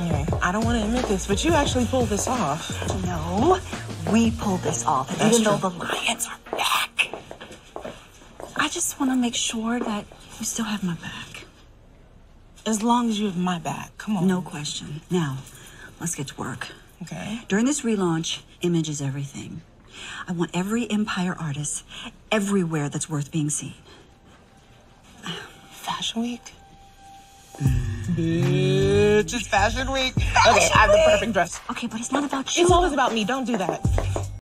Okay, I don't want to admit this, but you actually pulled this off. No, we pulled this off, even though the Lions are back. I just want to make sure that you still have my back. As long as you have my back, come on. No question. Now, let's get to work. Okay. During this relaunch, image is everything. I want every Empire artist everywhere that's worth being seen. Fashion Week? Bitch, it's Fashion Week. Okay, I have the perfect dress. Okay, but it's not about you. It's always about me. Don't do that.